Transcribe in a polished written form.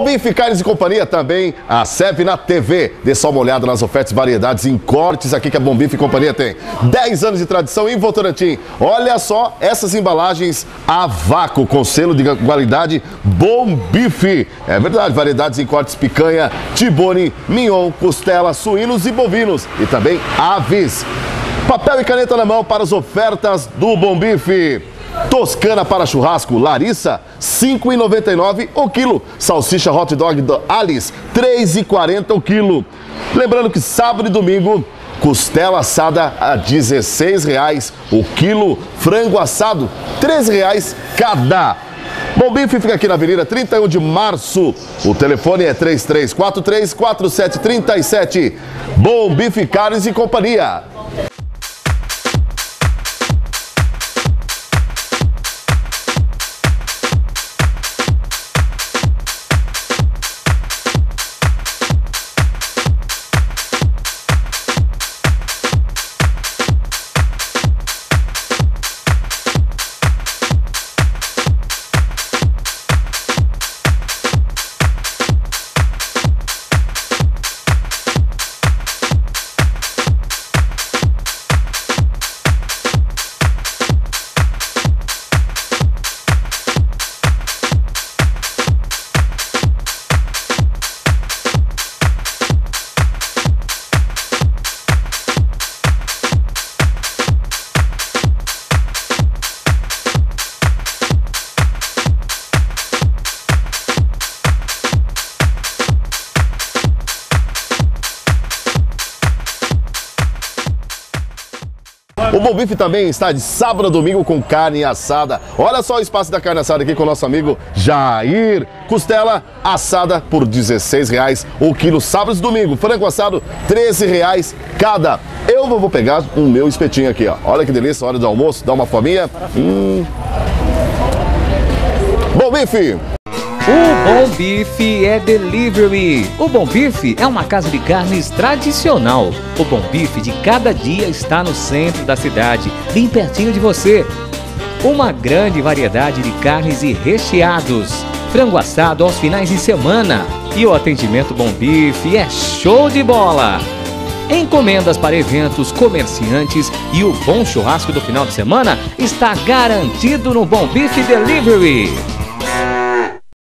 Bife, Carnes e Companhia também, a Serve na TV. Dê só uma olhada nas ofertas e variedades em cortes aqui que a Bom Bife e Companhia tem. 10 anos de tradição em Votorantim. Olha só essas embalagens a vácuo com selo de qualidade Bom Bife. É verdade, variedades em cortes picanha, tibone, mignon, costela, suínos e bovinos. E também aves. Papel e caneta na mão para as ofertas do Bom Bife. Toscana para churrasco Larissa, R$ 5,99 o quilo. Salsicha hot dog do Alice, R$ 3,40 o quilo. Lembrando que sábado e domingo, costela assada a R$ 16,00 o quilo. Frango assado, R$ 13,00 cada. Bom Bife fica aqui na Avenida 31 de Março. O telefone é 3343-4737. Bom Bife, Carnes e Companhia. O Bom Bife também está de sábado a domingo com carne assada. Olha só o espaço da carne assada aqui com o nosso amigo Jair. Costela assada por R$ 16,00 o quilo, sábado e domingo. Frango assado, R$ 13,00 cada. Eu vou pegar o meu espetinho aqui, ó. Olha que delícia, hora do almoço, dá uma fominha. Bom Bife! O Bom Bife é delivery. O Bom Bife é uma casa de carnes tradicional. O Bom Bife de cada dia está no centro da cidade, bem pertinho de você. Uma grande variedade de carnes e recheados. Frango assado aos finais de semana. E o atendimento Bom Bife é show de bola. Encomendas para eventos, comerciantes e o bom churrasco do final de semana está garantido no Bom Bife Delivery.